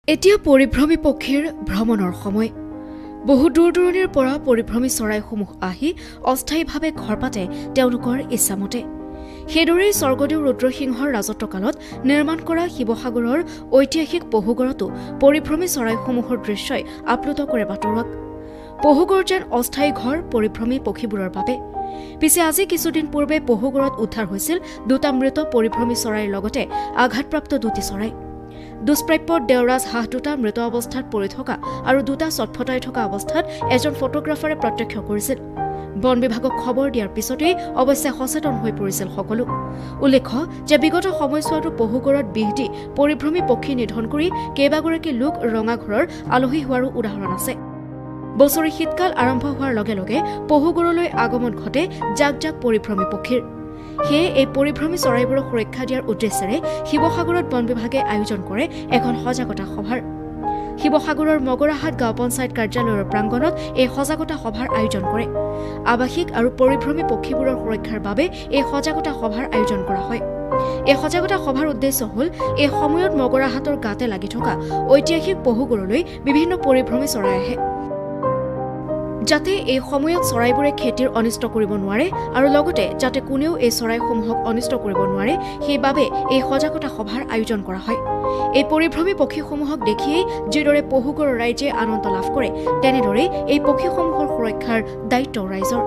এতিয়া পৰিভ্ৰমী পক্ষীৰ ভ্ৰমণৰ সময়। বহু দূৰ দূৰণিৰ পৰা পৰিভ্ৰমী চৰাইসমূহ আহি অস্থায়ীভাৱে ঘৰ পাতে তেওঁলোকৰ ইচ্ছামতে। সেইদৰেই স্বৰ্গদেউ ৰুদ্ৰসিংহৰ ৰাজত্বকালত নিৰ্মাণ কৰা শিৱসাগৰৰ ঐতিহাসিক পহুগড়তো পৰিভ্ৰমী চৰাইসমূহৰ দৃশ্যই আপ্লুত কৰে বাটৰুৱাক। পহুগড় যেন অস্থায়ী ঘৰ পৰিভ্ৰমী পক্ষীবোৰৰ বাবে। পিছে আজি কিছুদিন পূৰ্বে পহুগড়ত উদ্ধাৰ হৈছিল দুটা মৃত পৰিভ্ৰমী চৰাইৰ লগতে আঘাতপ্ৰাপ্ত দুটি চৰাই। দুষ্প্ৰাপ্য দেওৰাজ হাঁহ দুটা মৃত অৱস্থাত পৰি থকা আৰু দুটা চটফটাই থকা অৱস্থাত এজন ফটোগ্ৰাফাৰে প্ৰত্যক্ষ কৰিছিল। বন বিভাগক খবৰ দিয়াৰ পিছতেই অৱশ্যে সচেতন হৈ পৰিছিল সকলো। উল্লেখ্য যে বিগত সময়ছোৱাতো পহুগড়ত বিহ দি পৰিভ্ৰমী পক্ষী নিধন কৰি কেইবাগৰাকী লোক ৰঙাঘৰৰ আলহী হোৱাৰো উদাহৰণ আছে। বছৰি শীতকাল আৰম্ভ হোৱাৰ লগে লগে পহুগড়লৈ আগমন ঘটে জাক জাক পৰিভ্ৰমী পক্ষীৰ। সেয়ে এই পৰিভ্ৰমী চৰাইবোৰক সুৰক্ষা দিয়াৰ উদ্দেশ্যেৰে শিৱসাগৰত বন বিভাগে আয়োজন কৰে এখন সজাগতা সভাৰ। শিৱসাগৰৰ মগৰাহাট গাঁও পঞ্চায়ত কাৰ্যালয়ৰ প্ৰাংগণত এই সজাগতা সভাৰ আয়োজন কৰে। আৱাসিক আৰু পৰিভ্ৰমী পক্ষীবোৰৰ সুৰক্ষাৰ বাবে এই সজাগতা সভাৰ আয়োজন কৰা হয়। এই সজাগতা সভাৰ উদ্দেশ্য হ'ল এই সময়ত মগৰাহাটৰ গাতে লাগি থকা ঐতিহাসিক পহুগড়লৈ বিভিন্ন পৰিভ্ৰমী চৰাই আহে, যাতে এই সময়ত চৰাইবোৰে খেতিৰ অনিষ্ট কৰিব নোৱাৰে আৰু লগতে যাতে কোনেও এই চৰাইসমূহক অনিষ্ট কৰিব নোৱাৰে সেইবাবে এই সজাগতা সভাৰ আয়োজন কৰা হয়। এই পৰিভ্ৰমী পক্ষীসমূহক দেখিয়েই যিদৰে পহুগড়ৰ ৰাইজে আনন্দ লাভ কৰে তেনেদৰেই এই পক্ষীসমূহৰ সুৰক্ষাৰ দায়িত্ব ৰাইজৰ।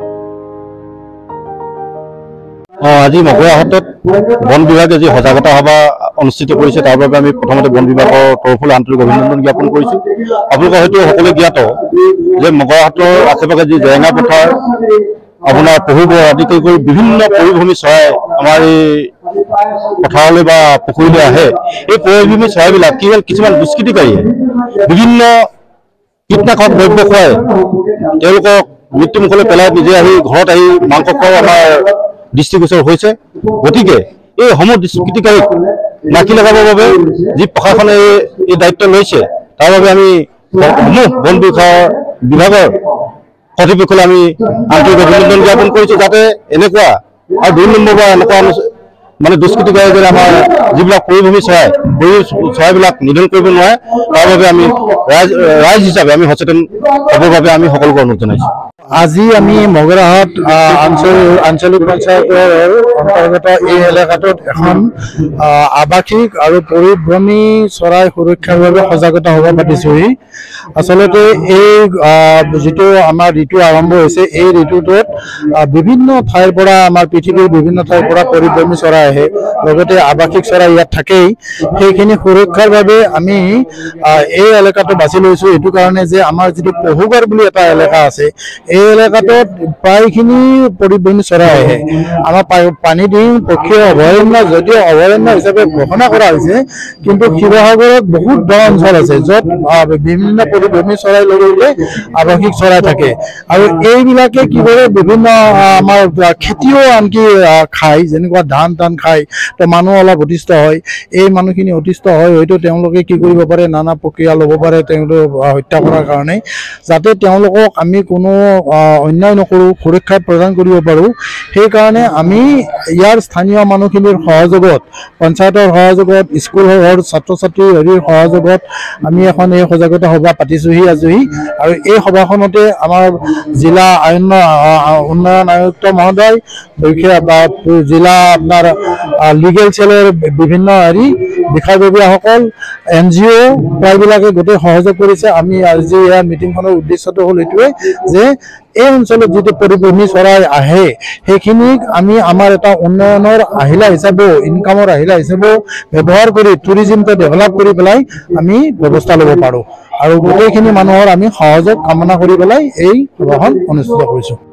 আজি মগৰাহাটত বন বিভাগে যি সজাগতা সভা অনুষ্ঠিত কৰিছে তাৰ বাবে আমি প্ৰথমতে বন বিভাগৰ তৰফলৈ আন্তৰিক অভিনন্দন জ্ঞাপন কৰিছোঁ। আপোনালোকে হয়তো সকলোৱে জ্ঞাত যে মগৰাহাটৰ আশে-পাশে যি জেৰেঙা পথাৰ, আপোনাৰ পহুগড় আদি কৰি বিভিন্ন পৰিভ্ৰমী চৰাই আমাৰ এই পথাৰলৈ বা পুখুৰীলৈ আহে। এই পৰিভ্ৰমী চৰাইবিলাক কি হ'ল, কিছুমান দুষ্কৃতিকাৰীয়ে বিভিন্ন কীটনাশক দ্ৰব্য খুৱাই তেওঁলোকক মৃত্যুমুখলৈ পেলাই নিজে আহি ঘৰত আহি মাংস খোৱাও আমাৰ দৃষ্টিগোচৰ হৈছে। গতিকে এই সমূহ দুষ্কৃতিকাৰীক নাকি লগাবৰ বাবে যি প্ৰশাসনে এই দায়িত্ব লৈছে তাৰ বাবে আমি সমূহ বন বিভাগৰ কৰ্তৃপক্ষলৈ আমি আন্তৰিক অভিনন্দন জ্ঞাপন কৰিছোঁ, যাতে এনেকুৱা আৰু ২ নম্বৰ বা এনেকুৱা মানে দুষ্কৃতিকাৰী যেন আমাৰ যিবিলাক পৰিভ্ৰমী চৰাইবিলাক নিধন কৰিব নোৱাৰে তাৰ বাবে আমি ৰাইজ হিচাপে আমি সচেতন হ'বৰ বাবে আমি সকলোকে অনুৰোধ জনাইছোঁ। আজি আমি মগৰাহাট আঞ্চলিক পঞ্চায়তৰ অন্তৰ্গত এই এলেকাটোত এখন আৱাসিক আৰু পৰিভ্ৰমী চৰাই সুৰক্ষাৰ বাবে সজাগতা সভা পাতিছোঁহি। আচলতে এই যিটো আমাৰ ঋতু আৰম্ভ হৈছে, এই ঋতুটোত বিভিন্ন ঠাইৰ পৰা আমাৰ পৃথিৱীৰ বিভিন্ন ঠাইৰ পৰা পৰিভ্ৰমী চৰাই আহে, লগতে আৱাসিক চৰাই ইয়াত থাকেই। সেইখিনি সুৰক্ষাৰ বাবে আমি এই এলেকাটো বাছি লৈছোঁ, এইটো কাৰণে যে আমাৰ যিটো পহুগড় বুলি এটা এলেকা আছে, এই এলেকাটোত প্ৰায়খিনি পৰিভ্ৰমী চৰাই আহে। আমাৰ পানীডিং পক্ষী অভয়াৰণ্য যদিও অভয়াৰণ্য হিচাপে ঘোষণা কৰা হৈছে, কিন্তু শিৱসাগৰত বহুত দ অঞ্চল আছে য'ত বিভিন্ন পৰিভ্ৰমী চৰাইৰ লগতে আৱাসিক চৰাই থাকে। আৰু এইবিলাকে কি কৰে, বিভিন্ন আমাৰ খেতিও আনকি খায়, যেনেকুৱা ধান খায়, তো মানুহ অলপ অতিষ্ঠ হয়। এই মানুহখিনি অতিষ্ঠ হয় হয়তো তেওঁলোকে কি কৰিব পাৰে, নানা প্ৰক্ৰিয়া ল'ব পাৰে তেওঁলোকক হত্যা কৰাৰ কাৰণে, যাতে তেওঁলোকক আমি কোনো অন্যায় নকৰোঁ, সুৰক্ষা প্ৰদান কৰিব পাৰোঁ। সেইকাৰণে আমি ইয়াৰ স্থানীয় মানুহখিনিৰ সহযোগত, পঞ্চায়তৰ সহযোগত, স্কুলৰ ছাত্ৰ ছাত্ৰীৰ সহযোগত আমি এখন এই সজাগতা সভা পাতিছোঁহি আজি। আৰু এই সভাখনতে আমাৰ জিলা উন্নয়ন আয়ুক্ত মহোদয়, বা জিলা আপোনাৰ লিগেল চেলৰ বিভিন্ন বিষয়ববীয়াসকল, NGO প্ৰায়বিলাকে গোটেই সহযোগ কৰিছে। আমি আজি ইয়াৰ মিটিংখনৰ উদ্দেশ্যটো হ'ল এইটোৱে যে এই অঞ্চলত যিটো পৰিভ্ৰমী চৰাই আহে সেইখিনিক আমি আমাৰ এটা উন্নয়নৰ আহিলা হিচাপেও, ইনকামৰ আহিলা হিচাপেও ব্যৱহাৰ কৰি টুৰিজিমটো ডেভেলপ কৰি পেলাই আমি ব্যৱস্থা ল'ব পাৰোঁ। আৰু গোটেইখিনি মানুহৰ আমি সহযোগ কামনা কৰি পেলাই এই সভাখন অনুষ্ঠিত কৰিছোঁ।